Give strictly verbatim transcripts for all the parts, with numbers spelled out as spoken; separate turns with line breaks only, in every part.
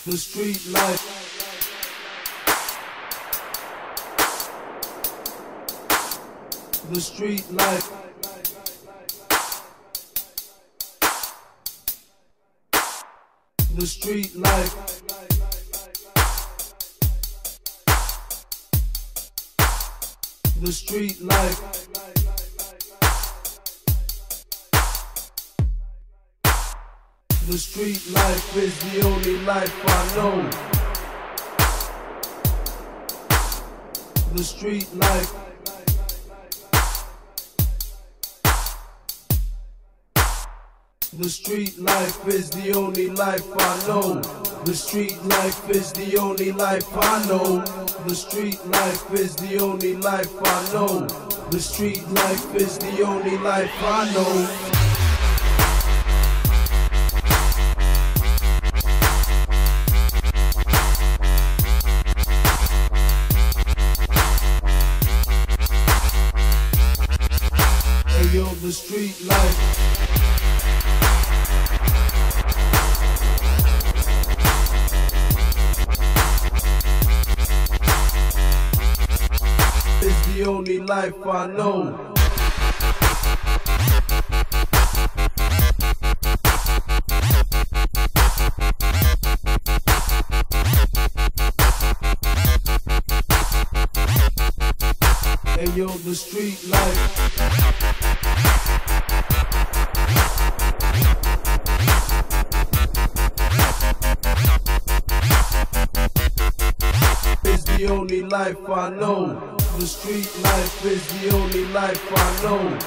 The street life. The street life. The street life. The street life. The street life is the only life I know. The street life. The street life is the only life I know. The street life is the only life I know. The street life is the only life I know. The street life is the only life I know. Yo, the street life. Is the only life I know. Hey yo, the street life. The only life I know. The street life is the only life I know.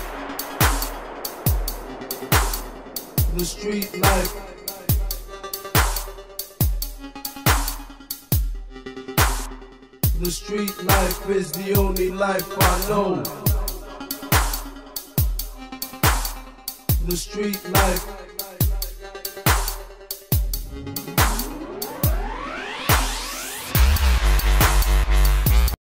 The street life. The street life is the only life I know. The street life.